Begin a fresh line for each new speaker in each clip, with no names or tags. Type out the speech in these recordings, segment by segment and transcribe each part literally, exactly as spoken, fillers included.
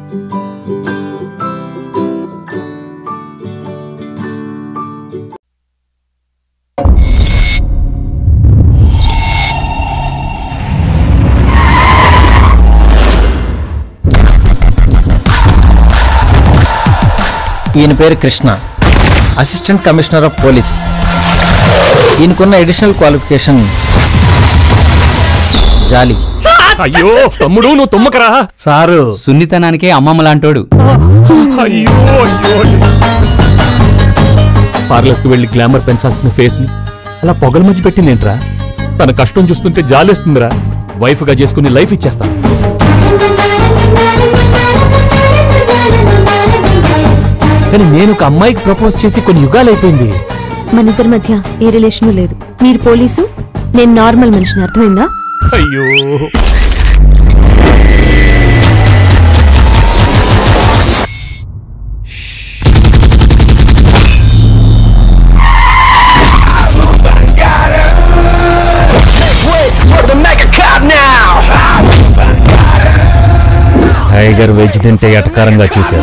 ఈయన పేరు Krishna, assistant commissioner of police. ఈయనకున్న అడిషనల్ క్వాలిఫికేషన్ జాలి.
అయ్యో తమ్ముడు, నువ్వు తుమ్మకరా.
సారు సున్నితనానికే అమ్మమ్మ లాంటోడు.
అయ్యో అయ్యో పార్లర్కి వెళ్ళి గ్లామర్ పెంచాల్సిన ఫేస్ ని అలా పొగల మధ్య పెట్టిందేంట్రా? తన కష్టం చూస్తుంటే జాలేస్తుందిరా. వైఫ్ గా చేసుకుని లైఫ్ ఇచ్చేస్తా. కానీ నేను ఒక అమ్మాయికి ప్రపోజ్ చేసి కొన్ని యుగాలు అయిపోయింది.
మన ఇద్దరి మధ్య ఏ రిలేషన్ లేదు. మీరు పోలీసు, నేను నార్మల్ మనిషిని, అర్థమైందా?
అయ్యో టైగర్ వెజ్ తింటే ఎటకారంగా చూశారు.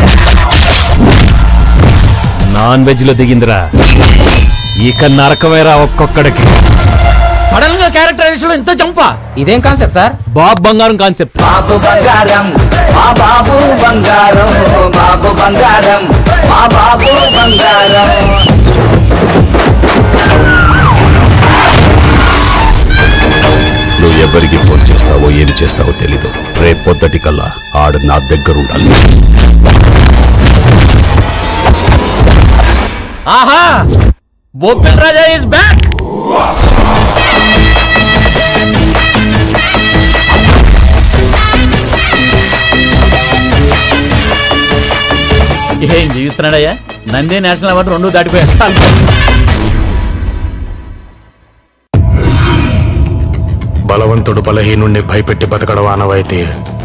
నాన్ వెజ్ లో దిగిందిరా. ఇక నరకమేరా ఒక్కొక్కడికి.
సడన్ గా క్యారెక్టరైజేషన్ ఇంత చంప. ఇదేం కాన్సెప్ట్ సార్?
బాబు బంగారం కాన్సెప్ట్.
బాబు బంగారం, మా బాబు బంగారం, బాబు బంగారం, మా బాబు బంగారం.
నువ్వు ఎవరికి ఫోన్ చేస్తావో ఏం చేస్తావో తెలీదు. రేపు పొద్దుటి కల్లా ఆడు నా దగ్గర ఉండాలి.
ఆహా, బొప్పిల్ రాజా ఇస్ బ్యాక్.
ఏం జీవిస్తున్నాడయ్యా? నందే నేషనల్ అవార్డు రెండు దాటిపోయాడు.
బలవంతుడు బలహీనుణ్ణి భయపెట్టి బతకడం ఆనవాయితీ.